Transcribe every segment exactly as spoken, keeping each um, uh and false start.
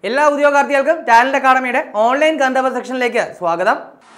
എല്ലാ ഉദ്യോഗാർത്ഥികൾക്കും talent അക്കാഡമിയുടെ online കണ്ടവർ സെക്ഷനിലേക്ക് സ്വാഗതം.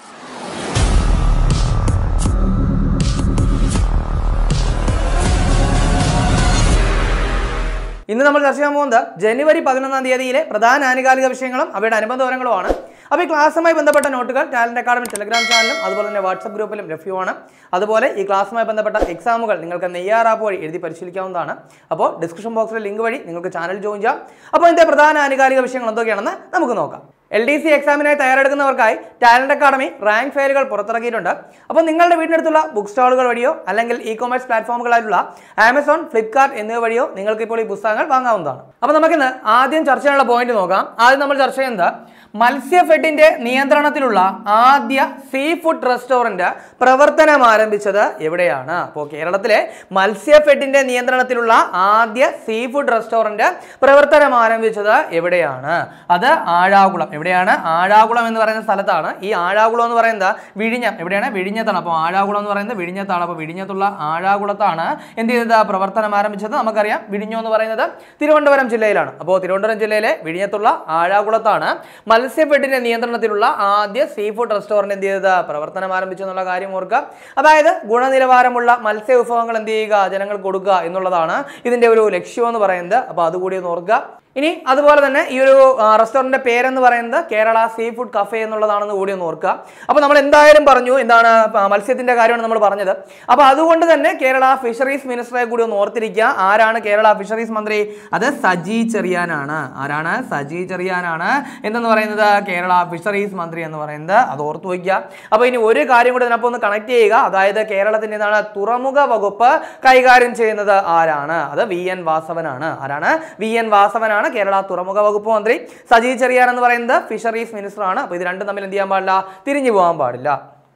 ഇന്ന് നമ്മൾ ചർച്ച ചെയ്യാൻ പോകുന്നത് ജനുവരി പതിനൊന്നാം തീയതിയിലെ പ്രധാന ആനുകാലിക വിഷയങ്ങളും അവയുടെ അനുബന്ധ വിവരങ്ങളുമാണ്. അപ്പോൾ ഈ ക്ലാസ്സുമായി ബന്ധപ്പെട്ട നോട്ടുകൾ ടാലന്റ് അക്കാഡമി ടെലഗ്രാം ചാനലും അതുപോലെ തന്നെ വാട്സ്ആപ്പ് ഗ്രൂപ്പിലും ലഭ്യമാണ്. അതുപോലെ ഈ ക്ലാസ്സുമായി ബന്ധപ്പെട്ട എക്സാമുകൾ നിങ്ങൾക്ക് നെയ്യാർ ആപ്പ് വഴി എഴുതി പരിശീലിക്കാവുന്നതാണ്. അപ്പോൾ ഡിസ്ക്രിപ്ഷൻ ബോക്സിലെ ലിങ്ക് വഴി നിങ്ങൾക്ക് ചാനൽ ജോയിൻ ചെയ്യാം. അപ്പോൾ ഇതിൻ്റെ പ്രധാന ആനുകാലിക വിഷയങ്ങൾ എന്തൊക്കെയാണെന്ന് നമുക്ക് നോക്കാം. എൽ ഡി സി എക്സാമിനായി തയ്യാറെടുക്കുന്നവർക്കായി ടാലന്റ് അക്കാഡമി റാങ്ക് ഫെയറുകൾ പുറത്തിറക്കിയിട്ടുണ്ട്. അപ്പോൾ നിങ്ങളുടെ വീടിനടുത്തുള്ള ബുക്ക് സ്റ്റാളുകൾ വഴിയോ അല്ലെങ്കിൽ ഇ കൊമേഴ്സ് പ്ലാറ്റ്ഫോമുകളായിട്ടുള്ള ആമസോൺ, ഫ്ലിപ്കാർട്ട് എന്നിവ വഴിയോ നിങ്ങൾക്ക് ഇപ്പോൾ ഈ പുസ്തകങ്ങൾ വാങ്ങാവുന്നതാണ്. അപ്പോൾ നമുക്കിന്ന് ആദ്യം ചർച്ച ചെയ്യാനുള്ള പോയിന്റ് നോക്കാം. ആദ്യം നമ്മൾ ചർച്ച ചെയ്യുന്നത് മത്സ്യഫെഡിന്റെ നിയന്ത്രണത്തിലുള്ള ആദ്യ സീ ഫുഡ് റെസ്റ്റോറന്റ് പ്രവർത്തനം ആരംഭിച്ചത് എവിടെയാണ്? അപ്പോൾ കേരളത്തിലെ മത്സ്യഫെഡിന്റെ നിയന്ത്രണത്തിലുള്ള ആദ്യ സീ ഫുഡ് റെസ്റ്റോറന്റ് പ്രവർത്തനം ആരംഭിച്ചത് എവിടെയാണ്? അത് ആഴാകുളം. എവിടെയാണ്? ആഴാകുളം എന്ന് പറയുന്ന സ്ഥലത്താണ്. ഈ ആഴാകുളം എന്ന് പറയുന്നത് വിഴിഞ്ഞം. എവിടെയാണ്? വിഴിഞ്ഞത്താണ്. അപ്പോൾ ആഴാകുളം എന്ന് പറയുന്നത് വിഴിഞ്ഞത്താണ്. അപ്പോൾ വിഴിഞ്ഞത്തുള്ള ആഴാകുളത്താണ് എന്ത് ചെയ്തത്? പ്രവർത്തനം ആരംഭിച്ചത്. നമുക്കറിയാം വിഴിഞ്ഞം എന്ന് പറയുന്നത് തിരുവനന്തപുരം ജില്ലയിലാണ്. അപ്പോൾ തിരുവനന്തപുരം ജില്ലയിലെ വിഴിഞ്ഞത്തുള്ള ആഴാകുളത്താണ് മത്സ്യഫെഡിന്റെ നിയന്ത്രണത്തിലുള്ള ആദ്യ സീ ഫുഡ് റെസ്റ്റോറന്റ് എന്ത് ചെയ്തത്? പ്രവർത്തനം ആരംഭിച്ചു എന്നുള്ള കാര്യം ഓർക്കുക. അതായത് ഗുണനിലവാരമുള്ള മത്സ്യ വിഭവങ്ങൾ എന്ത് ചെയ്യുക? ജനങ്ങൾക്ക് കൊടുക്കുക എന്നുള്ളതാണ് ഇതിന്റെ ഒരു ലക്ഷ്യം എന്ന് പറയുന്നത്. അപ്പോൾ അതുകൂടി ഒന്ന് ഓർക്കുക. ഇനി അതുപോലെ തന്നെ ഈ ഒരു റെസ്റ്റോറന്റിന്റെ പേരെന്ന് പറയുന്നത് കേരള സീ ഫുഡ് കഫേ എന്നുള്ളതാണെന്ന് കൂടി ഒന്ന് ഓർക്കുക. അപ്പോൾ നമ്മൾ എന്തായാലും പറഞ്ഞു എന്താണ് മത്സ്യത്തിന്റെ കാര്യമാണ് നമ്മൾ പറഞ്ഞത്. അപ്പോൾ അതുകൊണ്ട് തന്നെ കേരള ഫിഷറീസ് മിനിസ്റ്ററെ കൂടി ഒന്ന് ഓർത്തിരിക്കുക. ആരാണ് കേരള ഫിഷറീസ് മന്ത്രി? അത് സജി ചെറിയാനാണ്. ആരാണ്? സജി ചെറിയാനാണ് എന്തെന്ന് പറയുന്നത് കേരള ഫിഷറീസ് മന്ത്രി എന്ന് പറയുന്നത്. അത് ഓർത്തു വയ്ക്കുക. അപ്പോൾ ഇനി ഒരു കാര്യം കൂടി ഇതിനൊപ്പം ഒന്ന് കണക്ട് ചെയ്യുക. അതായത് കേരളത്തിന്റെ എന്താണ് തുറമുഖ വകുപ്പ് കൈകാര്യം ചെയ്യുന്നത് ആരാണ്? അത് വി എൻ വാസവനാണ്. ആരാണ്? വി എൻ വാസവനാണ് കേരള തുറമുഖ വകുപ്പ് മന്ത്രി. സജി ചെറിയാൻ എന്ന് പറയുന്നത് ഫിഷറീസ് മിനിസ്റ്റർ ആണ്. അപ്പോൾ ഇത് രണ്ടും തമ്മിൽ എന്ത് ചെയ്യാൻ പാടില്ല? തിരിഞ്ഞു പോകാൻ പാടില്ല.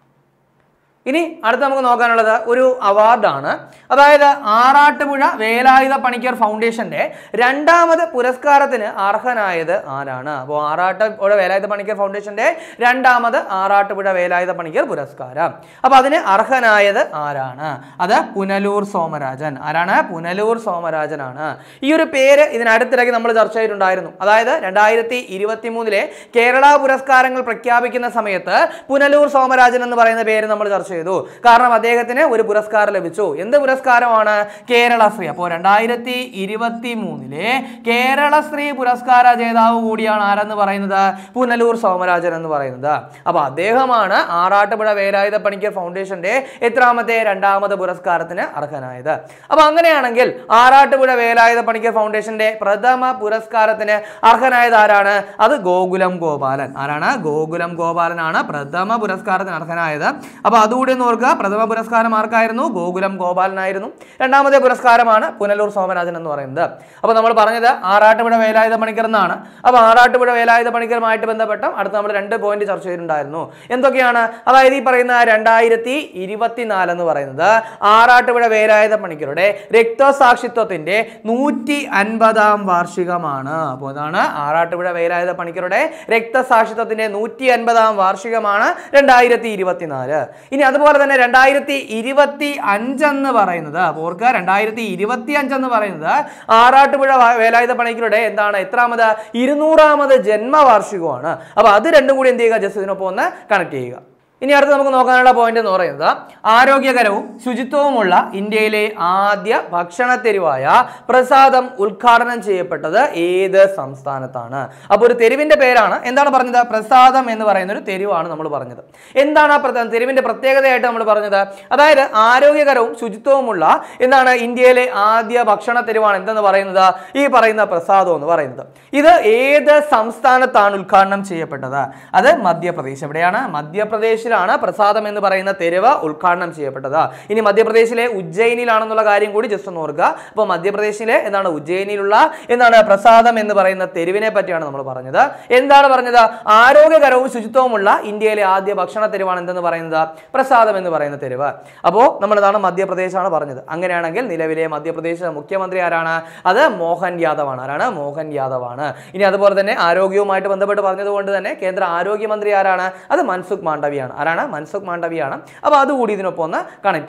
ഇനി അടുത്ത് നമുക്ക് നോക്കാനുള്ളത് ഒരു അവാർഡാണ്. അതായത് ആറാട്ടുപുഴ വേലായുധ പണിക്കർ ഫൗണ്ടേഷന്റെ രണ്ടാമത് പുരസ്കാരത്തിന് അർഹനായത് ആരാണ്? അപ്പോൾ ആറാട്ടുപുഴ വേലായുധ പണിക്കർ ഫൗണ്ടേഷന്റെ രണ്ടാമത് ആറാട്ടുപുഴ വേലായുധ പണിക്കർ പുരസ്കാരം. അപ്പൊ അതിന് അർഹനായത് ആരാണ്? അത് പുനലൂർ സോമരാജൻ. ആരാണ്? പുനലൂർ സോമരാജനാണ്. ഈ ഒരു പേര് ഇതിനടുത്തിടയ്ക്ക് നമ്മൾ ചർച്ച ചെയ്തിട്ടുണ്ടായിരുന്നു. അതായത് രണ്ടായിരത്തി ഇരുപത്തി മൂന്നിലെ കേരള പുരസ്കാരങ്ങൾ പ്രഖ്യാപിക്കുന്ന സമയത്ത് പുനലൂർ സോമരാജൻ എന്ന് പറയുന്ന പേര് നമ്മൾ ചർച്ച ചെയ്തു. കാരണം അദ്ദേഹത്തിന് ഒരു പുരസ്കാരം ലഭിച്ചു. എന്ത് പുരസ്കാരമാണ്? കേരളശ്രീ. അപ്പോൾ രണ്ടായിരത്തി ഇരുപത്തി മൂന്നിലെ കേരളശ്രീ പുരസ്കാര ജേതാവ് കൂടിയാണ് ആരെന്ന് പറയുന്നത്? പുനലൂർ സോമരാജൻ എന്ന് പറയുന്നത്. അപ്പൊ അദ്ദേഹമാണ് ആറാട്ടുപുഴ വേലായുധ പണിക്കർ ഫൗണ്ടേഷന്റെ എത്രാമത്തെ? രണ്ടാമത് പുരസ്കാരത്തിന് അർഹനായത്. അപ്പൊ അങ്ങനെയാണെങ്കിൽ ആറാട്ടുപുഴ വേലായുധ പണിക്കർ ഫൗണ്ടേഷന്റെ പ്രഥമ പുരസ്കാരത്തിന് അർഹനായത് ആരാണ്? അത് ഗോകുലം ഗോപാലൻ. ആരാണ്? ഗോകുലം ഗോപാലനാണ് പ്രഥമ പുരസ്കാരത്തിന് അർഹനായത്. അപ്പൊ അതുകൂടി ഓർക്കുക. പ്രഥമ പുരസ്കാരം ആർക്കായിരുന്നു? ഗോകുലം ഗോപാലനായിരുന്നു. രണ്ടാമത്തെ പുരസ്കാരമാണ് പുനലൂർ സോമരാജൻ എന്ന് പറയുന്നത്. അപ്പൊ നമ്മൾ പറഞ്ഞത് ആറാട്ടുപുഴ വേലായുധ പണിക്കർ എന്നാണ്. അപ്പൊ ആറാട്ടുപുഴ വേലായുധ പണിക്കരുമായിട്ട് ബന്ധപ്പെട്ട അടുത്ത് നമ്മൾ രണ്ട് പോയിന്റ് ചർച്ച ചെയ്തിട്ടുണ്ടായിരുന്നു. എന്തൊക്കെയാണ്? അതായത് ഈ പറയുന്ന രണ്ടായിരത്തി ഇരുപത്തിനാല് എന്ന് പറയുന്നത് ആറാട്ടുപുഴ വേലായുധ പണിക്കരുടെ രക്തസാക്ഷിത്വത്തിന്റെ നൂറ്റി അൻപതാം വാർഷികമാണ്. അപ്പോൾ ഇതാണ് ആറാട്ടുപുഴ വേലായുധ പണിക്കരുടെ രക്തസാക്ഷിത്വത്തിന്റെ നൂറ്റി അൻപതാം വാർഷികമാണ് രണ്ടായിരത്തി ഇരുപത്തിനാല്. ഇനി അതുപോലെ തന്നെ രണ്ടായിരത്തി ഇരുപത്തി അഞ്ചെന്ന് പറയുന്നത് ഓർക്കുക, രണ്ടായിരത്തി ഇരുപത്തി അഞ്ചെന്ന് പറയുന്നത് ആറാട്ടുപുഴ വേലായുധ പണിക്കരുടെ എന്താണ്? എത്രാമത്? ഇരുന്നൂറാമത് ജന്മവാർഷികമാണ്. അപ്പൊ അത് രണ്ടും കൂടി എന്ത് ചെയ്യുക? ജസ്റ്റ് ഇതിനൊപ്പം ഒന്ന് കണക്ട് ചെയ്യുക. ഇനി അടുത്ത് നമുക്ക് നോക്കാനുള്ള പോയിന്റ് എന്ന് പറയുന്നത് ആരോഗ്യകരവും ശുചിത്വവുമുള്ള ഇന്ത്യയിലെ ആദ്യ ഭക്ഷണ തെരുവായ പ്രസാദം ഉദ്ഘാടനം ചെയ്യപ്പെട്ടത് ഏത് സംസ്ഥാനത്താണ്? അപ്പോൾ ഒരു തെരുവിന്റെ പേരാണ്. എന്താണ് പറഞ്ഞത്? പ്രസാദം എന്ന് പറയുന്ന ഒരു തെരുവാണ് നമ്മൾ പറഞ്ഞത്. എന്താണ് ആ തെരുവിന്റെ പ്രത്യേകതയായിട്ട് നമ്മൾ പറഞ്ഞത്? അതായത് ആരോഗ്യകരവും ശുചിത്വവുമുള്ള എന്താണ് ഇന്ത്യയിലെ ആദ്യ ഭക്ഷണ തെരുവാണ് എന്തെന്ന് പറയുന്നത്? ഈ പറയുന്ന പ്രസാദം എന്ന് പറയുന്നത്. ഇത് ഏത് സംസ്ഥാനത്താണ് ഉദ്ഘാടനം ചെയ്യപ്പെട്ടത്? അത് മധ്യപ്രദേശ്. എവിടെയാണ്? മധ്യപ്രദേശ് ാണ് പ്രസാദം എന്ന് പറയുന്ന തെരുവ് ഉദ്ഘാടനം ചെയ്യപ്പെട്ടത്. ഇനി മധ്യപ്രദേശിലെ ഉജ്ജയിനിലാണെന്നുള്ള കാര്യം കൂടി ജസ്റ്റ് ഒന്ന് ഓർക്കുക. അപ്പോൾ മധ്യപ്രദേശിലെ എന്താണ് ഉജ്ജയിനിയിലുള്ള എന്താണ് പ്രസാദം എന്ന് പറയുന്ന തെരുവിനെ പറ്റിയാണ് നമ്മൾ പറഞ്ഞത്. എന്താണ് പറഞ്ഞത്? ആരോഗ്യകരവും ശുചിത്വവുമുള്ള ഇന്ത്യയിലെ ആദ്യ ഭക്ഷണ തെരുവാണ് എന്തെന്ന് പറയുന്നത്? പ്രസാദം എന്ന് പറയുന്ന തെരുവ്. അപ്പോൾ നമ്മൾ എന്താണ് മധ്യപ്രദേശാണ് പറഞ്ഞത്. അങ്ങനെയാണെങ്കിൽ നിലവിലെ മധ്യപ്രദേശ് മുഖ്യമന്ത്രി ആരാണ്? അത് മോഹൻ യാദവ് ആണ്. ആരാണ്? മോഹൻ യാദവ് ആണ്. ഇനി അതുപോലെ തന്നെ ആരോഗ്യവുമായിട്ട് ബന്ധപ്പെട്ട് പറഞ്ഞതുകൊണ്ട് തന്നെ കേന്ദ്ര ആരോഗ്യമന്ത്രി ആരാണ്? അത് മൻസുഖ് മാണ്ഡവ്യാണ്. ആരാണ്? മൻസുഖ് മാണ്ഡവ്യാണ്. അപ്പോൾ അതുകൂടി ഇതിനൊപ്പം ഒന്ന് കണക്ട് ചെയ്യുക.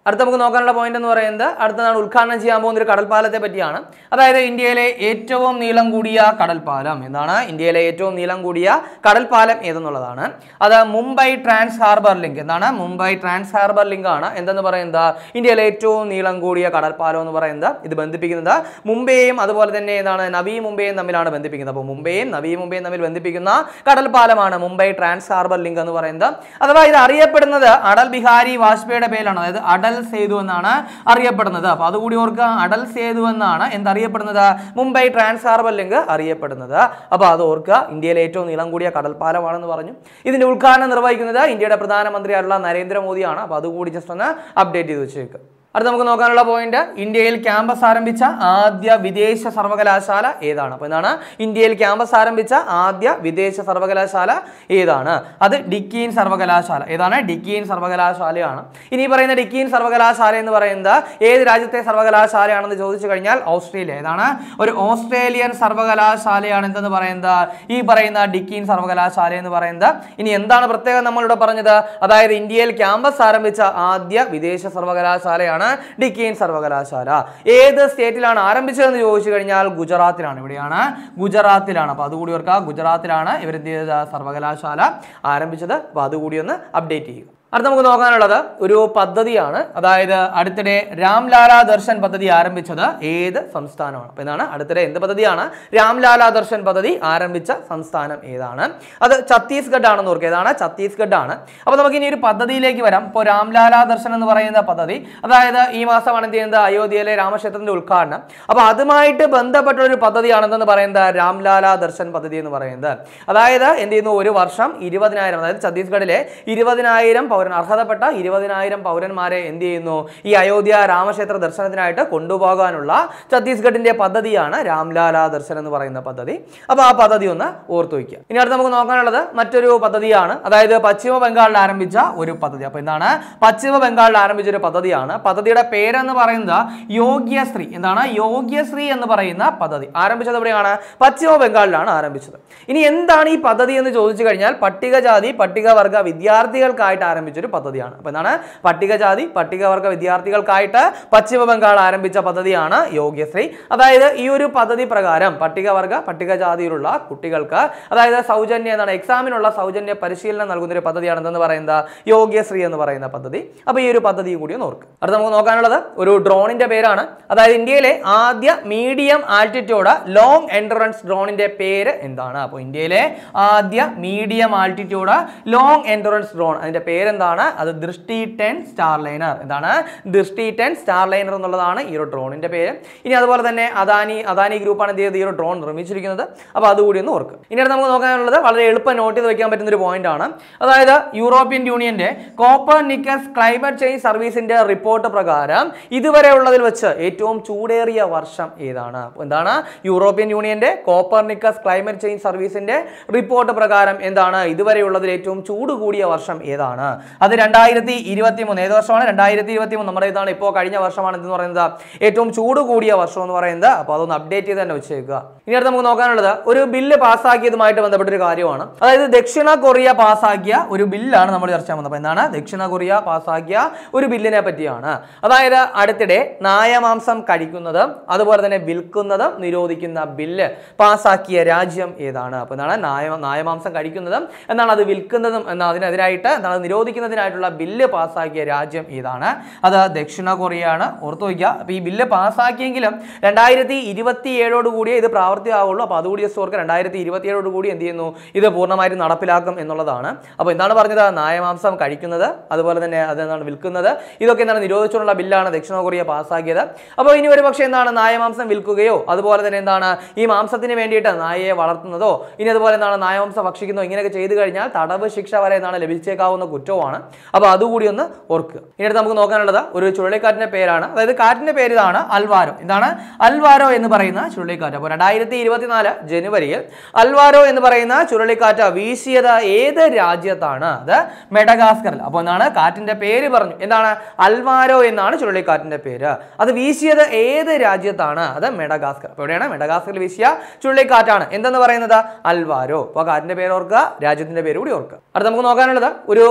അടുത്ത നമുക്ക് നോക്കാനുള്ള പോയിന്റ് എന്ന് പറയുന്നത് അടുത്തതാണ് ഉദ്ഘാടനം ചെയ്യാൻ പോകുന്ന ഒരു കടൽപ്പാലത്തെ പറ്റിയാണ്. അതായത് ഇന്ത്യയിലെ ഏറ്റവും നീളം കൂടിയ കടൽപ്പാലം എന്താണ്? ഇന്ത്യയിലെ ഏറ്റവും നീളം കൂടിയ കടൽപ്പാലം ഏതെന്നുള്ളതാണ്. അത് മുംബൈ ട്രാൻസ് ഹാർബർ ലിങ്ക്. എന്താണ്? മുംബൈ ട്രാൻസ് ഹാർബർ ലിങ്ക് ആണ് എന്തെന്ന് പറയുന്നത് ഇന്ത്യയിലെ ഏറ്റവും നീളം കൂടിയ കടൽപ്പാലം എന്ന് പറയുന്നത്. ഇത് ബന്ധിപ്പിക്കുന്നത് മുംബൈയും അതുപോലെ തന്നെ എന്താണ് നവി മുംബൈയും തമ്മിലാണ് ബന്ധിപ്പിക്കുന്നത്. അപ്പോൾ മുംബൈയും നവി മുംബൈയും തമ്മിൽ ബന്ധിപ്പിക്കുന്ന കടൽപ്പാലമാണ് മുംബൈ ട്രാൻസ് ഹാർബർ ലിങ്ക് എന്ന് പറയുന്നത്. അഥവാ ഇത് അറിയപ്പെടുന്നത് അടൽ ബിഹാരി വാജ്പേയിയുടെ പേരിലാണ്. അതായത് അടൽ സേതു എന്നാണ് അറിയപ്പെടുന്നത്. അപ്പൊ അതുകൂടി ഓർക്കുക, അടൽ സേതു എന്നാണ് എന്തറിയപ്പെടുന്നത്? മുംബൈ ട്രാൻസ് ഹാർബർ ലിങ്ക് അറിയപ്പെടുന്നത്. അപ്പൊ അത് ഓർക്കുക, ഇന്ത്യയിലെ ഏറ്റവും നീളം കൂടിയ കടൽപ്പാലമാണെന്ന് പറഞ്ഞു. ഇതിന്റെ ഉദ്ഘാടനം നിർവഹിക്കുന്നത് ഇന്ത്യയുടെ പ്രധാനമന്ത്രിയായിട്ടുള്ള നരേന്ദ്രമോദിയാണ്. അപ്പൊ അതുകൂടി ജസ്റ്റ് ഒന്ന് അപ്ഡേറ്റ് ചെയ്ത് വെച്ചേക്കുക. അടുത്ത നമുക്ക് നോക്കാനുള്ള പോയിന്റ്, ഇന്ത്യയിൽ ക്യാമ്പസ് ആരംഭിച്ച ആദ്യ വിദേശ സർവകലാശാല ഏതാണ്? അപ്പൊ എന്താണ്? ഇന്ത്യയിൽ ക്യാമ്പസ് ആരംഭിച്ച ആദ്യ വിദേശ സർവകലാശാല ഏതാണ്? അത് ഡിക്കീൻ സർവകലാശാല. ഏതാണ്? ഡിക്കീൻ സർവകലാശാലയാണ്. ഇനി പറയുന്ന ഡിക്കീൻ സർവകലാശാല എന്ന് പറയുന്നത് ഏത് രാജ്യത്തെ സർവകലാശാലയാണെന്ന് ചോദിച്ചു കഴിഞ്ഞാൽ ഓസ്ട്രേലിയ. ഏതാണ്? ഒരു ഓസ്ട്രേലിയൻ സർവകലാശാലയാണ് എന്തെന്ന് പറയുന്നത് ഈ പറയുന്ന ഡിക്കീൻ സർവകലാശാല എന്ന് പറയുന്നത്. ഇനി എന്താണ് പ്രത്യേകം നമ്മളിവിടെ പറഞ്ഞത്? അതായത് ഇന്ത്യയിൽ ക്യാമ്പസ് ആരംഭിച്ച ആദ്യ വിദേശ സർവകലാശാലയാണ് ഡിക്കീൻ സർവകലാശാല. ഏത് സ്റ്റേറ്റിലാണ് ആരംഭിച്ചതെന്ന് ചോദിച്ചു കഴിഞ്ഞാൽ ഗുജറാത്തിലാണ്. ഇവിടെയാണ്, ഗുജറാത്തിലാണ്. അപ്പൊ അതുകൂടി ഓർക്കുക, ഗുജറാത്തിലാണ് ഇവർ എന്ത് ചെയ്തത്? സർവകലാശാല ആരംഭിച്ചത്. അപ്പൊ അതുകൂടി ഒന്ന് അപ്ഡേറ്റ് ചെയ്യുക. അടുത്ത നമുക്ക് നോക്കാനുള്ളത് ഒരു പദ്ധതിയാണ്. അതായത് അടുത്തിടെ രാംലാല ദർശൻ പദ്ധതി ആരംഭിച്ചത് ഏത് സംസ്ഥാനമാണ്? അപ്പൊ എന്താണ്? അടുത്തിടെ എന്ത് പദ്ധതിയാണ്? രാംലാല ദർശൻ പദ്ധതി ആരംഭിച്ച സംസ്ഥാനം ഏതാണ്? അത് ഛത്തീസ്ഗഡ് ആണെന്ന് ഓർക്കുക. ഏതാണ്? ഛത്തീസ്ഗഡ് ആണ്. അപ്പൊ നമുക്ക് ഇനി ഒരു പദ്ധതിയിലേക്ക് വരാം. ഇപ്പോൾ രാംലാല ദർശൻ എന്ന് പറയുന്ന പദ്ധതി, അതായത് ഈ മാസമാണ് എന്ത് ചെയ്യുന്നത്? അയോധ്യയിലെ രാമക്ഷേത്രത്തിന്റെ ഉദ്ഘാടനം. അപ്പൊ അതുമായിട്ട് ബന്ധപ്പെട്ട ഒരു പദ്ധതിയാണെന്ന് പറയുന്നത് രാംലാല ദർശൻ പദ്ധതി എന്ന് പറയുന്നത്. അതായത് എന്ത് ചെയ്യുന്നു? ഒരു വർഷം ഇരുപതിനായിരം, അതായത് ഛത്തീസ്ഗഡിലെ ഇരുപതിനായിരം പൗരൻ അർഹതപ്പെട്ട ഇരുപതിനായിരം പൗരന്മാരെ എന്ത് ചെയ്യുന്നു? ഈ അയോധ്യ രാമക്ഷേത്ര ദർശനത്തിനായിട്ട് കൊണ്ടുപോകാനുള്ള ഛത്തീസ്ഗഡിന്റെ പദ്ധതിയാണ് രാംലാല ദർശൻ എന്ന് പറയുന്ന പദ്ധതി. അപ്പൊ ആ പദ്ധതി ഒന്ന് ഓർത്തു വയ്ക്കുക. ഇനി അടുത്ത് നമുക്ക് നോക്കാനുള്ളത് മറ്റൊരു പദ്ധതിയാണ്. അതായത് പശ്ചിമ ബംഗാളിൽ ആരംഭിച്ച ഒരു പദ്ധതി. അപ്പൊ എന്താണ്? പശ്ചിമ ബംഗാളിൽ ആരംഭിച്ച ഒരു പദ്ധതിയാണ്. പദ്ധതിയുടെ പേരെന്ന് പറയുന്നത് യോഗ്യശ്രീ. എന്താണ്? യോഗ്യശ്രീ എന്ന് പറയുന്ന പദ്ധതി ആരംഭിച്ചത് എവിടെയാണ്? പശ്ചിമ ബംഗാളിലാണ് ആരംഭിച്ചത്. ഇനി എന്താണ് ഈ പദ്ധതി എന്ന് ചോദിച്ചു കഴിഞ്ഞാൽ പട്ടികജാതി പട്ടികവർഗ വിദ്യാർത്ഥികൾക്കായിട്ട് ആരംഭിച്ച ഒരു പദ്ധതിയാണ്. അപ്പൊ എന്താണ്? പട്ടികജാതി പട്ടികവർഗ വിദ്യാർത്ഥികൾക്കായിട്ട് പശ്ചിമ ബംഗാൾ ആരംഭിച്ച പദ്ധതിയാണ് യോഗ്യശ്രീ. അതായത് ഈ ഒരു പദ്ധതി പ്രകാരം പട്ടികവർഗ പട്ടികജാതിയിലുള്ള കുട്ടികൾക്ക് അതായത് സൗജന്യ എന്താണ് എക്സാമിനുള്ള സൗജന്യ പരിശീലനം നൽകുന്ന ഒരു പദ്ധതിയാണ് എന്തെന്ന് പറയുന്നത് യോഗ്യശ്രീ എന്ന് പറയുന്ന പദ്ധതി. അപ്പൊ ഈ ഒരു പദ്ധതി കൂടി ഒന്ന് ഓർക്കുക. അടുത്ത നമുക്ക് നോക്കാനുള്ളത് ഒരു ഡ്രോണിന്റെ പേരാണ്. അതായത് ഇന്ത്യയിലെ ആദ്യ മീഡിയം ആൾട്ടിറ്റ്യൂഡ് ലോങ് എൻഡ്രൻസ് ഡ്രോണിന്റെ പേര് എന്താണ്? അപ്പോൾ ഇന്ത്യയിലെ ആദ്യ medium altitude long endurance drone, അതിന്റെ പേരെന്താണ്? അത് ദൃഷ്ടി ടെൻ സ്റ്റാർ ലൈനർ. എന്താണ്? ദൃഷ്ടി ടെൻ സ്റ്റാർ ലൈനർ എന്നുള്ളതാണ് ഈ ഒരു ഡ്രോണിന്റെ പേര്. ഇനി അതുപോലെ തന്നെ അദാനി അദാനി ഗ്രൂപ്പാണ് എന്ത് ചെയ്തത്? ഈ ഒരു ഡ്രോൺ നിർമ്മിച്ചിരിക്കുന്നത്. അപ്പൊ അതുകൂടി ഒന്ന് ഓർക്കുക. ഇനി നമുക്ക് നോക്കാനുള്ളത് വളരെ എളുപ്പം നോട്ട് ചെയ്ത് വെക്കാൻ പറ്റുന്ന ഒരു പോയിന്റ് ആണ്. അതായത് യൂറോപ്യൻ യൂണിയന്റെ കോപ്പർനിക്കസ് ക്ലൈമറ്റ് ചേഞ്ച് സർവീസിന്റെ റിപ്പോർട്ട് പ്രകാരം ഇതുവരെ ഉള്ളതിൽ വെച്ച് ഏറ്റവും ചൂടേറിയ വർഷം ഏതാണ്? എന്താണ്? യൂറോപ്യൻ യൂണിയന്റെ കോപ്പർനിക്കസ് ക്ലൈമറ്റ് ചേഞ്ച് സർവീസിന്റെ റിപ്പോർട്ട് പ്രകാരം എന്താണ് ഇതുവരെ ഉള്ളതിൽ ഏറ്റവും ചൂട് കൂടിയ വർഷം ഏതാണ്? അത് രണ്ടായിരത്തി ഇരുപത്തി മൂന്ന്. ഏത് വർഷമാണ്? രണ്ടായിരത്തി ഇരുപത്തി മൂന്ന്. നമ്മുടെ ഇതാണ് ഇപ്പോൾ കഴിഞ്ഞ വർഷമാണ് എന്ന് പറയുന്നത് ഏറ്റവും ചൂട് കൂടിയ വർഷം എന്ന് പറയുന്നത്. അപ്പൊ അതൊന്ന് അപ്ഡേറ്റ് ചെയ്ത് തന്നെ വെച്ചേക്കുക. ഇനി അടുത്ത് നമുക്ക് നോക്കാനുള്ളത് ഒരു ബില്ല് പാസ്സാക്കിയതുമായിട്ട് ബന്ധപ്പെട്ടൊരു കാര്യമാണ്. അതായത് ദക്ഷിണ കൊറിയ പാസ്സാക്കിയ ഒരു ബില്ലാണ് നമ്മൾ ചർച്ച ചെയ്യുന്നത്. അപ്പൊ എന്താണ്? ദക്ഷിണ കൊറിയ പാസ്സാക്കിയ ഒരു ബില്ലിനെ പറ്റിയാണ്. അതായത് അടുത്തിടെ നായമാംസം കഴിക്കുന്നതും അതുപോലെ തന്നെ വിൽക്കുന്നതും നിരോധിക്കുന്ന ബില്ല് പാസ്സാക്കിയ രാജ്യം ഏതാണ്? അപ്പൊ എന്താണ്? നായ നായമാംസം കഴിക്കുന്നതും എന്നാണ് അത് വിൽക്കുന്നതും എന്ന അതിനെതിരായിട്ട് എന്താണ് നിരോധിക്കുന്നതിനായിട്ടുള്ള ബില്ല് പാസ്സാക്കിയ രാജ്യം ഏതാണ്? അത് ദക്ഷിണ കൊറിയയാണ്. ഓർത്തു വയ്ക്കുക. അപ്പൊ ഈ ബില്ല് പാസ്സാക്കിയെങ്കിലും രണ്ടായിരത്തി ഇരുപത്തി ഏഴോട് കൂടിയേ ഇത് പ്രാവർത്തികമാവുള്ളൂ. അപ്പൊ അതുകൂടി ജസ്റ്റ് ഓർക്കുക, രണ്ടായിരത്തി ഇരുപത്തി ഏഴോട് കൂടി എന്ത് ചെയ്യുന്നു? ഇത് പൂർണ്ണമായിട്ട് നടപ്പിലാക്കും എന്നുള്ളതാണ്. അപ്പൊ എന്താണ് പറഞ്ഞത്? നായമാംസം കഴിക്കുന്നത് അതുപോലെ തന്നെ അതെന്താണ് വിൽക്കുന്നത്, ഇതൊക്കെ എന്താണ് നിരോധിച്ചുള്ള ബില്ലാണ് ദക്ഷിണ കൊറിയ പാസ്സാക്കിയത്. അപ്പോൾ ഇനി ഒരു പക്ഷേ എന്താണ് നായമാംസം വിൽക്കുകയോ അതുപോലെ തന്നെ എന്താണ് ഈ മാംസത്തിന് വേണ്ടിയിട്ട് നായയെ വളർത്തുന്നതോ ഇനി അതുപോലെ എന്താണ് നായമാംസം ഭക്ഷിക്കുന്നതോ ഇങ്ങനെയൊക്കെ ചെയ്തു കഴിഞ്ഞാൽ തടവ് ശിക്ഷ വരെ എന്താണ് ലഭിച്ചേക്കാവുന്ന കുറ്റമാണ്. അപ്പൊ അതുകൂടി ഒന്ന് ഓർക്കുക. ഇനി അടുത്ത് നമുക്ക് നോക്കാനുള്ളത് ഒരു ചുഴലിക്കാറ്റിന്റെ പേരാണ്. അതായത് കാറ്റിന്റെ പേര് ഇതാണ് അൽവാരോ. എന്താണ്? അൽവാരോ എന്ന് പറയുന്ന ചുഴലിക്കാറ്റ്. അപ്പോൾ രണ്ടായിരത്തി ഇരുപത്തിനാല് ജനുവരിയിൽ അൽവാരോ എന്ന് പറയുന്ന ചുഴലിക്കാറ്റ് വീശിയത് ഏത് രാജ്യത്താണ്? അത് മെഡഗാസ്കറിൽ. അപ്പോൾ എന്താണ്? കാറ്റിന്റെ പേര് പറഞ്ഞു. എന്താണ്? അൽവാരോ എന്നാണ് ചുഴലിക്കാറ്റിന്റെ പേര്. അത് വീശിയത് ഏത് രാജ്യത്താണ്? അത് മെഡഗാസ്കർ. അപ്പോൾ എവിടെയാണ്? മെഡഗാസ്കറിൽ വീശിയ ചുഴലിക്കാറ്റാണ് എന്തെന്ന് പറയുന്നത്? അൽവാരോ. അപ്പോൾ കാറ്റിന്റെ പേര് ഓർക്കുക, രാജ്യത്തിന്റെ പേര് കൂടി ഓർക്കുക. അടുത്ത് നമുക്ക് നോക്കാനുള്ളത് ഒരു പ്രധാനപ്പെട്ട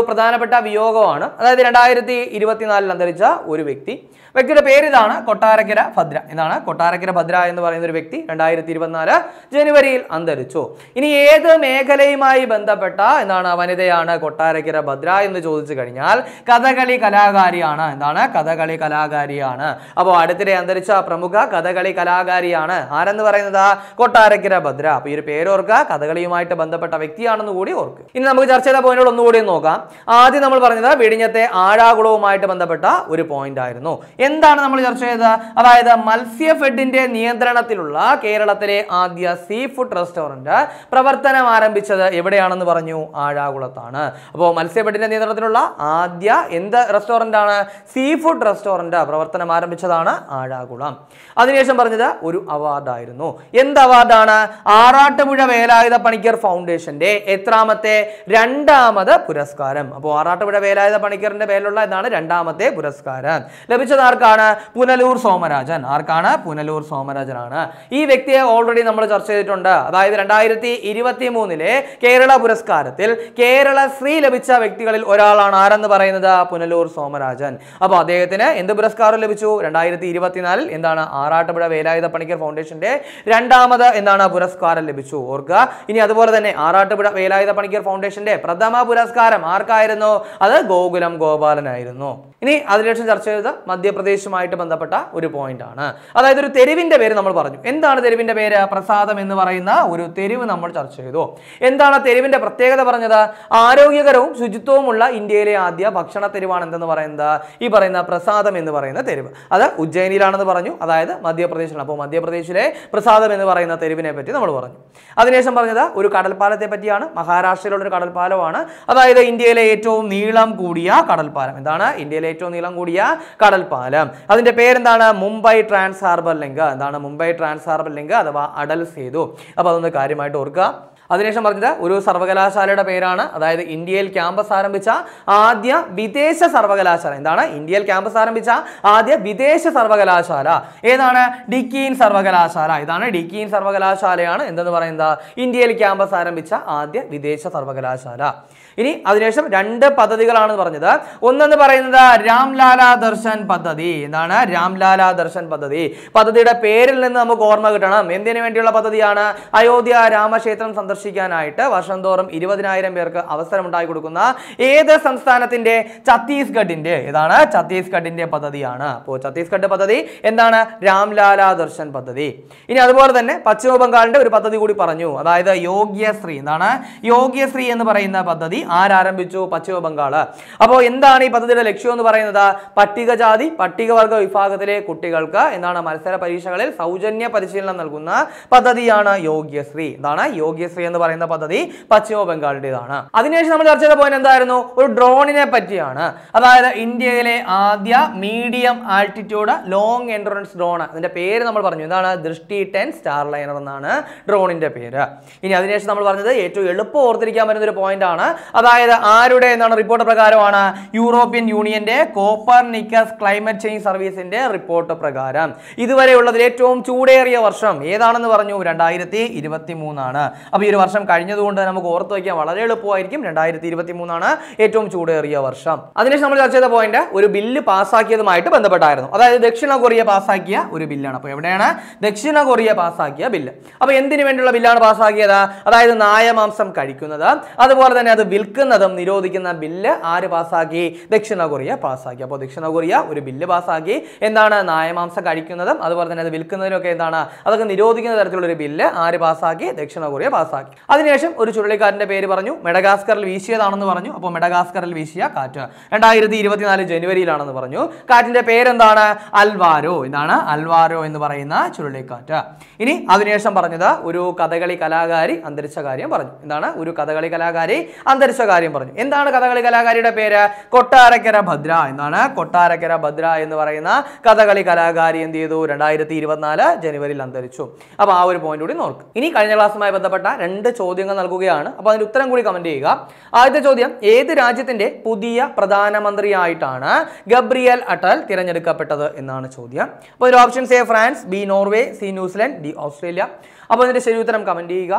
പ്രധാനപ്പെട്ട വിയോഗമാണ്. അതായത് രണ്ടായിരത്തി ഇരുപത്തിനാലിൽ അന്തരിച്ച ഒരു വ്യക്തി. വ്യക്തിയുടെ പേര് ഇതാണ്, കൊട്ടാരക്കര ഭദ്ര. എന്താണ് കൊട്ടാരക്കര ഭദ്ര എന്ന് പറയുന്ന ഒരു വ്യക്തി രണ്ടായിരത്തി ഇരുപത്തിനാല് ജനുവരിയിൽ അന്തരിച്ചു. ഇനി ഏത് മേഖലയുമായി ബന്ധപ്പെട്ട എന്താണ് വനിതയാണ് കൊട്ടാരക്കര ഭദ്ര എന്ന് ചോദിച്ചു കഴിഞ്ഞാൽ കഥകളി കലാകാരിയാണ്. എന്താണ് കഥകളി കലാകാരിയാണ്. അപ്പോൾ അടുത്തിടെ അന്തരിച്ച പ്രമുഖ കഥകളി കലാകാരിയാണ് ആരെന്ന് പറയുന്നത് കൊട്ടാരക്കര ഭദ്ര. അപ്പൊ ഈ ഒരു പേരോർക്കുക, കഥകളിയുമായിട്ട് ബന്ധപ്പെട്ട വ്യക്തിയാണെന്ന് കൂടി ഓർക്കുക. ഇനി നമുക്ക് ചർച്ച ചെയ്ത പോയിന്റുകൾ ഒന്നുകൂടി നോക്കാം. ആദ്യം നമ്മൾ പറഞ്ഞത് വെടിഞ്ഞത്തെ ആഴാകുളവുമായിട്ട് ബന്ധപ്പെട്ട ഒരു പോയിന്റ് ആയിരുന്നു. എന്താണ് നമ്മൾ ചർച്ച ചെയ്തത്? അതായത് മത്സ്യഫെഡിന്റെ നിയന്ത്രണത്തിലുള്ള കേരളത്തിലെ ആദ്യ സീ ഫുഡ് റെസ്റ്റോറന്റ് പ്രവർത്തനം ആരംഭിച്ചത് എവിടെയാണെന്ന് പറഞ്ഞു? ആഴാകുളത്താണ്. അപ്പോൾ മത്സ്യഫെഡിന്റെ നിയന്ത്രണത്തിലുള്ള ആദ്യ എന്ത് റെസ്റ്റോറന്റ് ആണ്? സീ ഫുഡ് റെസ്റ്റോറന്റ് പ്രവർത്തനം ആരംഭിച്ചതാണ് ആഴാകുളം. അതിനുശേഷം പറഞ്ഞത് ഒരു അവാർഡായിരുന്നു. എന്ത് അവാർഡാണ്? ആറാട്ടുപുഴ വേലായുധ പണിക്കർ ഫൗണ്ടേഷന്റെ എത്രാമത്തെ? രണ്ടാമത് പുരസ്കാരം. അപ്പോൾ ആറാട്ടുപുഴ വേലായുധ പണിക്കറിന്റെ പേരിലുള്ള എന്താണ് രണ്ടാമത്തെ പുരസ്കാരം ലഭിച്ചത് ആർക്കാണ്? പുനലൂർ സോമരാജൻ. ആർക്കാണ്? പുനലൂർ സോമരാജനാണ്. ഈ വ്യക്തിയെ ഓൾറെഡി നമ്മൾ ചർച്ച ചെയ്തിട്ടുണ്ട്. അതായത് രണ്ടായിരത്തി ഇരുപത്തി മൂന്നിലെ കേരള പുരസ്കാരത്തിൽ കേരള ശ്രീ ലഭിച്ച വ്യക്തികളിൽ ഒരാളാണ് ആരെന്ന് പറയുന്നത്? പുനലൂർ സോമരാജൻ. അപ്പോൾ അദ്ദേഹത്തിന് എന്ത് പുരസ്കാരം ലഭിച്ചു? രണ്ടായിരത്തി ഇരുപത്തിനാലിൽ എന്താണ് ആറാട്ടുപുഴ വേലായുധ പണിക്കർ ഫൗണ്ടേഷന്റെ രണ്ടാമത് എന്താണ് പുരസ്കാരം ലഭിച്ചു. ഓർക്കുക. ഇനി അതുപോലെ തന്നെ ആറാട്ടുപുഴ വേലായുധ പണിക്കർ ഫൗണ്ടേഷന്റെ പ്രഥമ പുരസ്കാരം ആർക്കായിരുന്നു? അത് ഗോകുലം ഗോപാലനായിരുന്നു. ഇനി അതിനുശേഷം ചർച്ച ചെയ്തത് മധ്യപ്രദേശുമായിട്ട് ബന്ധപ്പെട്ട ഒരു പോയിന്റ് ആണ്. അതായത് ഒരു തെരുവിന്റെ പേര് നമ്മൾ പറഞ്ഞു. എന്താണ് തെരുവിന്റെ പേര്? പ്രസാദം എന്ന് പറയുന്ന ഒരു തെരുവ് നമ്മൾ ചർച്ച ചെയ്തു. എന്താണ് തെരുവിന്റെ പ്രത്യേകത പറഞ്ഞത്? ആരോഗ്യകരവും ശുചിത്വവുമുള്ള ഇന്ത്യയിലെ ആദ്യ ഭക്ഷണ തെരുവാണ് എന്തെന്ന് പറയുന്നത്? ഈ പറയുന്ന പ്രസാദം എന്ന് പറയുന്ന തെരുവ്. അത് ഉജ്ജയിനിയിലാണെന്ന് പറഞ്ഞു, അതായത് മധ്യപ്രദേശിലാണ്. അപ്പോൾ മധ്യപ്രദേശിലെ പ്രസാദം എന്ന് പറയുന്ന തെരുവിനെ പറ്റി നമ്മൾ പറഞ്ഞു. അതിനുശേഷം പറഞ്ഞത് ഒരു കടൽപ്പാലത്തെ പറ്റിയാണ്. മഹാരാഷ്ട്രയിലുള്ള ഒരു കടൽപ്പാലമാണ്. അതായത് ഇന്ത്യയിലെ ഏറ്റവും നീളം കൂടിയ കടൽപ്പാലം. എന്താണ് ഇന്ത്യയിലെ ഏറ്റവും നീളം കൂടിയ കടൽപ്പാലം? അതിന്റെ പേരെന്താണ്? Mumbai trans harbour link. എന്താണ് മുംബൈ ട്രാൻസ് ഹാർബർ ലിങ്ക് അഥവാ അടൽ സേതു. അപ്പൊ അതൊന്ന് കാര്യമായിട്ട് ഓർക്കുക. അതിനുശേഷം പറഞ്ഞത് ഒരു സർവകലാശാലയുടെ പേരാണ്. അതായത് ഇന്ത്യയിൽ ക്യാമ്പസ് ആരംഭിച്ച ആദ്യ വിദേശ സർവകലാശാല. എന്താണ് ഇന്ത്യയിൽ ക്യാമ്പസ് ആരംഭിച്ച ആദ്യ വിദേശ സർവകലാശാല ഏതാണ്? ഡിക്കീൻ സർവകലാശാല. ഇതാണ് ഡിക്കീൻ സർവകലാശാലയാണ് എന്തെന്ന് പറയുന്നത്? ഇന്ത്യയിൽ ക്യാമ്പസ് ആരംഭിച്ച ആദ്യ വിദേശ സർവകലാശാല. ഇനി അതിനുശേഷം രണ്ട് പദ്ധതികളാണ് പറഞ്ഞത്. ഒന്നെന്ന് പറയുന്നത് രാംലാല ദർശൻ പദ്ധതി. എന്താണ് രാംലാല ദർശൻ പദ്ധതി? പദ്ധതിയുടെ പേരിൽ നിന്ന് നമുക്ക് ഓർമ്മ കിട്ടണം. എന്തിനു വേണ്ടിയുള്ള പദ്ധതിയാണ്? അയോധ്യ രാമക്ഷേത്രം സന്ദർശിക്കാനായിട്ട് വർഷം തോറും ഇരുപതിനായിരം പേർക്ക് അവസരം ഉണ്ടാക്കി കൊടുക്കുന്ന ഏത് സംസ്ഥാനത്തിന്റെ? ഛത്തീസ്ഗഡിന്റെ. ഏതാണ്? ഛത്തീസ്ഗഡിന്റെ പദ്ധതിയാണ്. അപ്പോൾ ഛത്തീസ്ഗഡ് പദ്ധതി എന്താണ്? രാംലാല ദർശൻ പദ്ധതി. ഇനി അതുപോലെ തന്നെ പശ്ചിമ ബംഗാളിന്റെ ഒരു പദ്ധതി കൂടി പറഞ്ഞു. അതായത് യോഗ്യശ്രീ. എന്താണ് യോഗ്യശ്രീ എന്ന് പറയുന്ന പദ്ധതി ആരാരംഭിച്ചു? പശ്ചിമ ബംഗാൾ. അപ്പോൾ എന്താണ് ഈ പദ്ധതിയുടെ ലക്ഷ്യം എന്ന് പറയുന്നത്? പട്ടികജാതി പട്ടികവർഗ വിഭാഗത്തിലെ കുട്ടികൾക്ക് എന്താണ് മത്സര പരീക്ഷകളിൽ സൗജന്യ പരിശീലനം നൽകുന്ന പദ്ധതിയാണ് യോഗ്യശ്രീ. എന്താണ് യോഗ്യശ്രീ എന്ന് പറയുന്ന പദ്ധതി പശ്ചിമ ബംഗാളിന്റേതാണ്. അതിനുശേഷം നമ്മൾ ചർച്ച ചെയ്ത പോയിന്റ് എന്തായിരുന്നു? ഒരു ഡ്രോണിനെ പറ്റിയാണ്. അതായത് ഇന്ത്യയിലെ ആദ്യ medium altitude long endurance drone. അതിന്റെ പേര് നമ്മൾ പറഞ്ഞു. എന്താണ്? ദൃഷ്ടി ടെൻ സ്റ്റാർ ലൈനർ എന്നാണ് ഡ്രോണിന്റെ പേര്. ഇനി അതിനുശേഷം നമ്മൾ പറഞ്ഞത് ഏറ്റവും എളുപ്പം ഓർത്തിരിക്കാൻ പറ്റുന്ന ഒരു പോയിന്റ് ആണ്. അതായത് ആരുടെ എന്താണ് റിപ്പോർട്ട് പ്രകാരമാണ്? യൂറോപ്യൻ യൂണിയന്റെ കോപ്പർനിക്കസ് ക്ലൈമറ്റ് ചേഞ്ച് സർവീസിന്റെ റിപ്പോർട്ട് പ്രകാരം ഇതുവരെയുള്ളതിൽ ഏറ്റവും ചൂടേറിയ വർഷം ഏതാണെന്ന് പറഞ്ഞു? രണ്ടായിരത്തി ഇരുപത്തി മൂന്നാണ്. അപ്പൊ ഈ ഒരു വർഷം കഴിഞ്ഞതുകൊണ്ട് നമുക്ക് ഓർത്ത് വയ്ക്കാൻ വളരെ എളുപ്പമായിരിക്കും. രണ്ടായിരത്തി ഇരുപത്തി മൂന്നാണ് ഏറ്റവും ചൂടേറിയ വർഷം. അതിനുശേഷം നമ്മൾ ചർച്ച ചെയ്ത പോയിന്റ് ഒരു ബില്ല് പാസ്സാക്കിയതുമായിട്ട് ബന്ധപ്പെട്ടായിരുന്നു. അതായത് ദക്ഷിണ കൊറിയ പാസ്സാക്കിയ ഒരു ബില്ലാണ്. അപ്പൊ എവിടെയാണ്? ദക്ഷിണ കൊറിയ പാസ്സാക്കിയ ബില്ല്. അപ്പൊ എന്തിനു വേണ്ടിയുള്ള ബില്ലാണ് പാസ്സാക്കിയത്? അതായത് നായമാംസം കഴിക്കുന്നത് അതുപോലെ തന്നെ അത് വിൽക്കുന്നതും നിരോധിക്കുന്ന ബില്ല് ആര് പാസ്സാക്കി? ദക്ഷിണ കൊറിയ പാസ്സാക്കി. അപ്പോൾ ദക്ഷിണ കൊറിയ ഒരു ബില്ല് പാസ്സാക്കി. എന്താണ്? നായമാംസം കഴിക്കുന്നതും അതുപോലെ തന്നെ അത് വിൽക്കുന്നതിനും ഒക്കെ എന്താണ് അതൊക്കെ നിരോധിക്കുന്ന തരത്തിലുള്ള ഒരു ബില്ല് ആര് പാസ്സാക്കി? ദക്ഷിണ കൊറിയ പാസ്സാക്കി. അതിനുശേഷം ഒരു ചുഴലിക്കാറ്റിന്റെ പേര് പറഞ്ഞു. മെഡഗാസ്കറിൽ വീശിയതാണെന്ന് പറഞ്ഞു. അപ്പോൾ മെഡഗാസ്കറിൽ വീശിയ കാറ്റ് രണ്ടായിരത്തി ഇരുപത്തിനാല് ജനുവരിയിലാണെന്ന് പറഞ്ഞു. കാറ്റിന്റെ പേരെന്താണ്? അൽവാരോ. എന്താണ്? അൽവാരോ എന്ന് പറയുന്ന ചുഴലിക്കാറ്റ്. ഇനി അതിനുശേഷം പറഞ്ഞത് ഒരു കഥകളി കലാകാരി അന്തരിച്ച കാര്യം പറഞ്ഞു. എന്താണ്? ഒരു കഥകളി കലാകാരി അന്തരിച്ച കാര്യം പറഞ്ഞു. എന്താണ് കഥകളി കലാകാരിയുടെ പേര്? കൊട്ടാരക്കര ഭദ്ര. എന്താണ്? കൊട്ടാരക്കര ഭദ്ര എന്ന് പറയുന്ന കഥകളി കലാകാരി എന്ത് ചെയ്തു? രണ്ടായിരത്തി ഇരുപത്തിനാല് ജനുവരിയിൽ അന്തരിച്ചു. അപ്പൊ ആ ഒരു പോയിന്റ് കൂടി നോക്കും. ഇനി കഴിഞ്ഞ ക്ലാസ്സുമായി ബന്ധപ്പെട്ട രണ്ട് ചോദ്യങ്ങൾ നൽകുകയാണ്. അപ്പൊ അതിന്റെ ഉത്തരം കൂടി കമന്റ് ചെയ്യുക. ആദ്യത്തെ ചോദ്യം, ഏത് രാജ്യത്തിന്റെ പുതിയ പ്രധാനമന്ത്രിയായിട്ടാണ് ഗബ്രിയൽ അട്ടൽ തിരഞ്ഞെടുക്കപ്പെട്ടത് എന്നാണ് ചോദ്യം. അപ്പോൾ ഇതിന്റെ options A France, B Norway, C New Zealand, D Australia. അപ്പോൾ ഇതിന്റെ ശരി ഉത്തരം കമന്റ് ചെയ്യുക.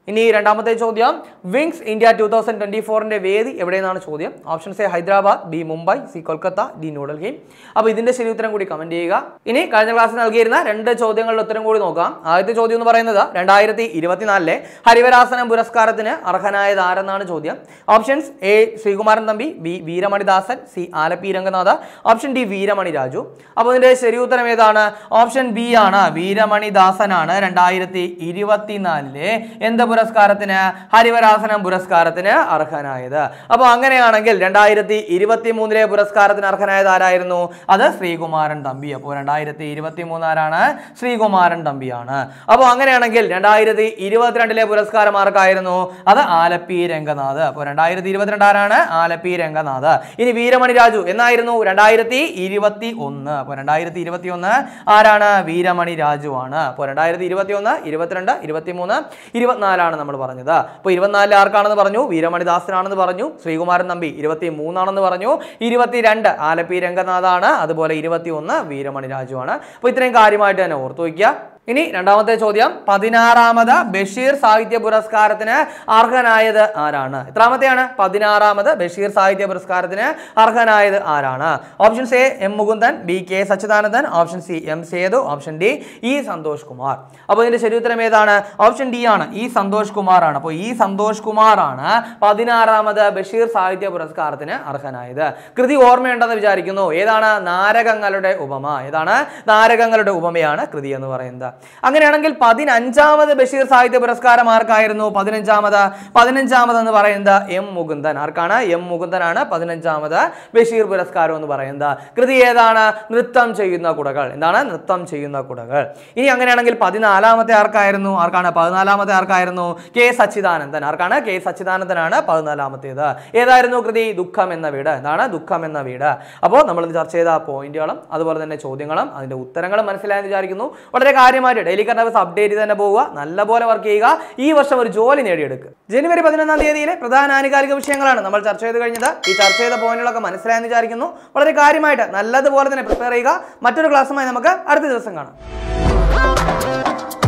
ഇനി രണ്ടാമത്തെ ചോദ്യം, Wings India two thousand twenty ഫോറിന്റെ വേദി എവിടെയെന്നാണ് ചോദ്യം. Options A Hyderabad, B Mumbai, C Kolkata, D New Delhi. അപ്പോൾ ഇതിന്റെ ശരി ഉത്തരം കൂടി കമന്റ് ചെയ്യുക. ഇനി കഴിഞ്ഞ ക്ലാസ്സിൽ നൽകിയിരുന്ന രണ്ട് ചോദ്യങ്ങളുടെ ഉത്തരം കൂടി നോക്കാം. ആദ്യത്തെ ചോദ്യം എന്ന് പറയുന്നത് രണ്ടായിരത്തി ഇരുപത്തിനാലിലെ ഹരിവരാസനം പുരസ്കാരത്തിന് അർഹനായത് ആരെന്നാണ് ചോദ്യം. Options A Sreekumaran Thampi, B Veeramanidasan, C Alleppey Ranganatha, option D Veeramani Raju. അപ്പോൾ ഇതിന്റെ ശരി ഉത്തരം ഏതാണ്? ഓപ്ഷൻ ബി ആണ്, വീരമണിദാസനാണ് രണ്ടായിരത്തി ഇരുപത്തിനാലിലെ എന്ത് പുരസ്കാരത്തിന്? ഹരിവരാസനം പുരസ്കാരത്തിന് അർഹനായത്. അപ്പോൾ അങ്ങനെയാണെങ്കിൽ രണ്ടായിരത്തി ഇരുപത്തി മൂന്നിലെ പുരസ്കാരത്തിന് അർഹനായത് ആരായിരുന്നു? അത് ശ്രീകുമാരൻ തമ്പി. അപ്പോൾ രണ്ടായിരത്തി ഇരുപത്തി മൂന്ന് ആരാണ്? ശ്രീകുമാരൻ തമ്പിയാണ്. അപ്പോൾ അങ്ങനെയാണെങ്കിൽ രണ്ടായിരത്തി ഇരുപത്തിരണ്ടിലെ പുരസ്കാരം ആർക്കായിരുന്നു? അത് ആലപ്പി രംഗനാഥ്. അപ്പോൾ രണ്ടായിരത്തി ഇരുപത്തിരണ്ട് ആരാണ്? ആലപ്പി രംഗനാഥ്. ഇനി വീരമണി രാജു എന്നായിരുന്നു? രണ്ടായിരത്തി ഇരുപത്തി ഒന്ന്. അപ്പോൾ രണ്ടായിരത്തി ഇരുപത്തി ഒന്ന് ആരാണ്? വീരമണി രാജു ആണ്. അപ്പോൾ രണ്ടായിരത്തി ഇരുപത്തി ഒന്ന്, ഇരുപത്തിരണ്ട്, ഇരുപത്തി മൂന്ന്, ഇരുപത്തിനാലാണ് നമ്മൾ പറഞ്ഞത്. അപ്പോൾ ഇരുപത്തിനാലിൽ ആർക്കാണെന്ന് പറഞ്ഞു? വീരമണിദാസനാണെന്ന് പറഞ്ഞു. ശ്രീകുമാരൻ തമ്പി ഇരുപത്തി മൂന്നാണെന്ന് പറഞ്ഞു. ഇരുപത്തിരണ്ട് ആലപ്പി രംഗനാഥാണ്. അതുപോലെ ഇരുപത്തി ഒന്ന് വീരമണി രാജു ആണ്. അപ്പോൾ ഇത്രയും കാര്യമായിട്ട് തന്നെ ഓർത്തു വയ്ക്കുക. ഇനി രണ്ടാമത്തെ ചോദ്യം, പതിനാറാമത് ബഷീർ സാഹിത്യ പുരസ്കാരത്തിന് അർഹനായത് ആരാണ്? എത്രാമത്തെയാണ്? പതിനാറാമത് ബഷീർ സാഹിത്യ പുരസ്കാരത്തിന് അർഹനായത് ആരാണ്? Option A M Mukundan, B K Sachidanandan, option C M Sethu, option D E Santhosh Kumar. അപ്പോൾ ഇതിന്റെ ശരി ഉത്തരം ഏതാണ്? ഓപ്ഷൻ ഡി ആണ്, ഇ സന്തോഷ് കുമാർ ആണ്. അപ്പോൾ ഇ സന്തോഷ് കുമാർ ആണ് പതിനാറാമത് ബഷീർ സാഹിത്യ പുരസ്കാരത്തിന് അർഹനായത്. കൃതി ഓർമ്മയുണ്ടെന്ന് വിചാരിക്കുന്നു. ഏതാണ്? നാരകങ്ങളുടെ ഉപമ. ഏതാണ്? നാരകങ്ങളുടെ ഉപമയാണ് കൃതി എന്ന് പറയുന്നത്. അങ്ങനെയാണെങ്കിൽ പതിനഞ്ചാമത് ബഷീർ സാഹിത്യ പുരസ്കാരം ആർക്കായിരുന്നു? പതിനഞ്ചാമത് പതിനഞ്ചാമത് എന്ന് പറയുന്നത് എം മുകുന്ദൻ. ആർക്കാണ്? എം മുകുന്ദനാണ് പതിനഞ്ചാമത് ബഷീർ പുരസ്കാരം എന്ന് പറയുന്നത്. കൃതി ഏതാണ്? നൃത്തം ചെയ്യുന്ന കുടകൾ. എന്താണ്? നൃത്തം ചെയ്യുന്ന കുടകൾ. ഇനി അങ്ങനെയാണെങ്കിൽ പതിനാലാമത്തെ ആർക്കായിരുന്നു? ആർക്കാണ്? പതിനാലാമത്തെ ആർക്കായിരുന്നു? കെ സച്ചിദാനന്ദൻ. ആർക്കാണ്? കെ സച്ചിദാനന്ദനാണ് പതിനാലാമത്തേത്. ഏതായിരുന്നു കൃതി? ദുഃഖം എന്ന വീട്. എന്താണ്? ദുഃഖം എന്ന വീട്. അപ്പോൾ നമ്മൾ ചർച്ച ചെയ്ത പോയിന്റുകളും അതുപോലെ തന്നെ ചോദ്യങ്ങളും അതിന്റെ ഉത്തരങ്ങളും മനസ്സിലായെന്ന് വിചാരിക്കുന്നു. വളരെ കാര്യമായിട്ട് ഡെയിലി കറന്റ് അഫയേഴ്സ് അപ്ഡേറ്റ് ചെയ്ത് തന്നെ പോവുക. നല്ലപോലെ വർക്ക് ചെയ്യുക. ഈ വർഷം ഒരു ജോലി നേടിയെടുക്കുക. ജനുവരി പതിനൊന്നാം തീയതിയിലെ പ്രധാന ആനുകാലിക വിഷയങ്ങളാണ് നമ്മൾ ചർച്ച ചെയ്ത് കഴിഞ്ഞത്. ഈ ചർച്ച ചെയ്ത പോയിന്റുകളൊക്കെ മനസ്സിലായെന്ന് വിചാരിക്കുന്നു. വളരെ കാര്യമായിട്ട് നല്ലതുപോലെ തന്നെ പ്രിപ്പയർ ചെയ്യുക. മറ്റൊരു ക്ലാസ്സുമായി നമുക്ക് അടുത്ത ദിവസം കാണാം.